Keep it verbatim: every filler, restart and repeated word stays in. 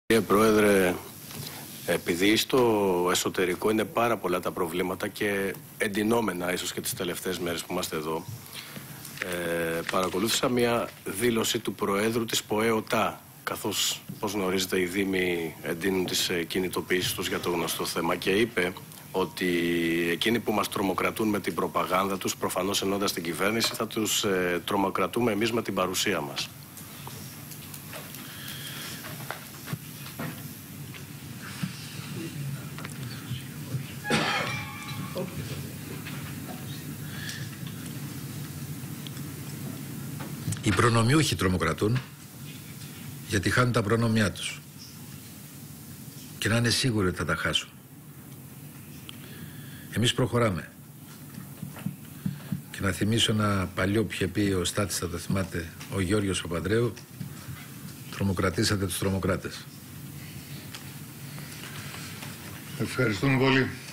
Κύριε Πρόεδρε, επειδή στο εσωτερικό είναι πάρα πολλά τα προβλήματα και εντυνόμενα ίσως και τις τελευταίες μέρες που είμαστε εδώ, ε, παρακολούθησα μια δήλωση του Προέδρου της ΠΟΕ-ΟΤΑ, καθώς, όπως γνωρίζετε, οι Δήμοι εντείνουν τις κινητοποιήσεις τους για το γνωστό θέμα, και είπε ότι εκείνοι που μας τρομοκρατούν με την προπαγάνδα τους, προφανώς εννοώντας την κυβέρνηση, θα τους ε, τρομοκρατούμε εμείς με την παρουσία μας. Οι προνομιούχοι τρομοκρατούν γιατί χάνουν τα προνομιά τους και να είναι σίγουροι ότι θα τα χάσουν. Εμείς προχωράμε. Και να θυμίσω ένα παλιό που είχε πει ο Στάτης, θα το θυμάται, ο Γιώργος Παπανδρέου: τρομοκρατήσατε τους τρομοκράτες. Ευχαριστούμε πολύ.